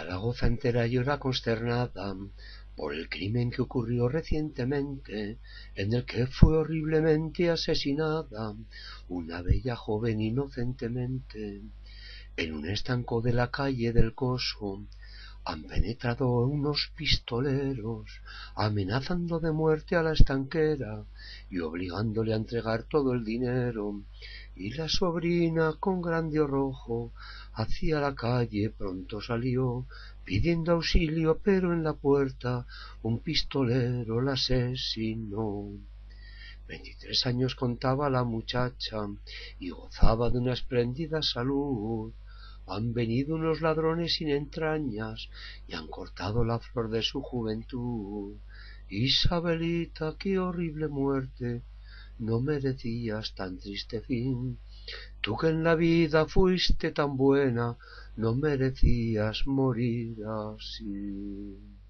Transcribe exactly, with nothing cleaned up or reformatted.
Zaragoza entera llora consternada por el crimen que ocurrió recientemente, en el que fue horriblemente asesinada una bella joven inocentemente. En un estanco de la calle del Coso han penetrado unos pistoleros, amenazando de muerte a la estanquera y obligándole a entregar todo el dinero. Y la sobrina, con grande arrojo, hacia la calle pronto salió, pidiendo auxilio, pero en la puerta un pistolero la asesinó. Veintitrés años contaba la muchacha y gozaba de una espléndida salud. Han venido unos ladrones sin entrañas y han cortado la flor de su juventud. Isabelita, qué horrible muerte, no merecías tan triste fin. Tú que en la vida fuiste tan buena, no merecías morir así.